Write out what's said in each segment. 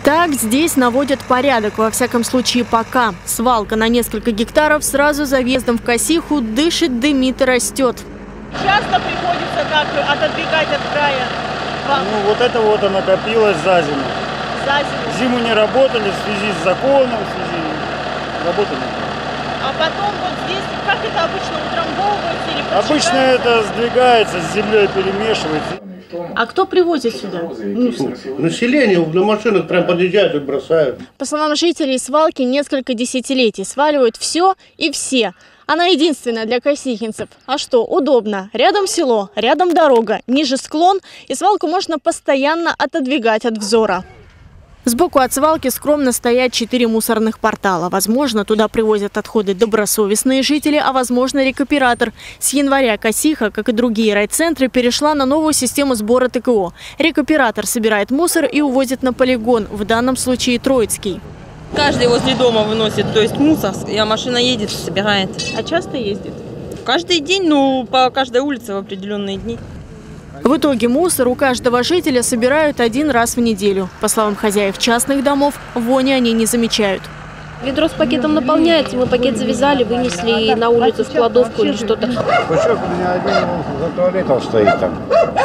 Так здесь наводят порядок, во всяком случае пока. Свалка на несколько гектаров сразу за въездом в Косиху дышит, дымит и растет. Часто приходится так отодвигать от края? Ну вот это вот накопилось за зиму. За зиму? Зиму не работали в связи с законом, в связи работали. А потом вот здесь, как это обычно утрамбовывается или подшивается? Обычно это сдвигается, с землей перемешивается. А кто привозит сюда мусор? Население на машинах прям подъезжают и бросают. По словам жителей, свалки несколько десятилетий сваливают все и все. Она единственная для косихинцев. А что, удобно. Рядом село, рядом дорога, ниже склон, и свалку можно постоянно отодвигать от взора. Сбоку от свалки скромно стоят 4 мусорных портала. Возможно, туда привозят отходы добросовестные жители, а возможно, рекуператор. С января Косиха, как и другие райцентры, перешла на новую систему сбора ТКО. Рекуператор собирает мусор и увозит на полигон, в данном случае Троицкий. Каждый возле дома выносит, то есть мусор, а машина едет, собирает. А часто ездит? Каждый день, ну, по каждой улице в определенные дни. В итоге мусор у каждого жителя собирают 1 раз в неделю. По словам хозяев частных домов, вони они не замечают. Ведро с пакетом наполняется, мы пакет завязали, вынесли на улицу, в кладовку или что-то. Бычок у меня один за туалетом стоит там,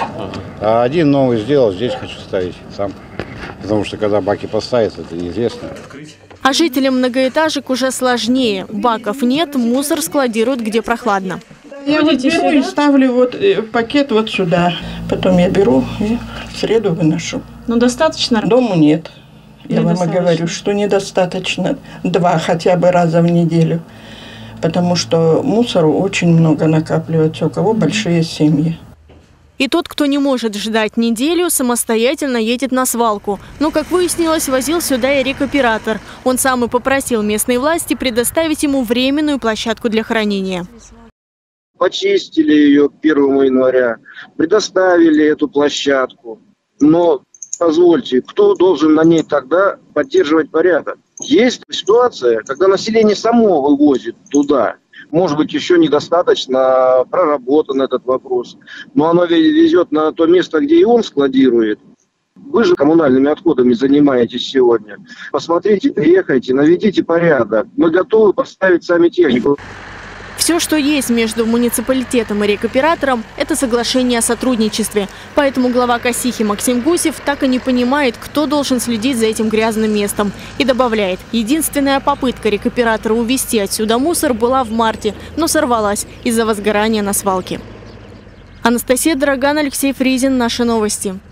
а один новый сделал, здесь хочу ставить сам. Потому что когда баки поставятся, это неизвестно. А жителям многоэтажек уже сложнее. Баков нет, мусор складируют где прохладно. Я вот беру и ставлю вот пакет вот сюда. Потом я беру и в среду выношу. Ну достаточно? Дому нет. Я вам и говорю, что недостаточно 2 хотя бы раза в неделю. Потому что мусору очень много накапливается, у кого большие семьи. И тот, кто не может ждать неделю, самостоятельно едет на свалку. Но, как выяснилось, возил сюда и рекуператор. Он сам и попросил местные власти предоставить ему временную площадку для хранения. Почистили ее к 1 января, предоставили эту площадку. Но, позвольте, кто должен на ней тогда поддерживать порядок? Есть ситуация, когда население само вывозит туда. Может быть, еще недостаточно проработан этот вопрос. Но оно везет на то место, где и он складирует. Вы же коммунальными отходами занимаетесь сегодня. Посмотрите, приехайте, наведите порядок. Мы готовы поставить сами технику. Все, что есть между муниципалитетом и рекуператором, это соглашение о сотрудничестве. Поэтому глава Косихи Максим Гусев так и не понимает, кто должен следить за этим грязным местом. И добавляет, единственная попытка рекуператора увезти отсюда мусор была в марте, но сорвалась из-за возгорания на свалке. Анастасия Драган, Алексей Фризин. Наши новости.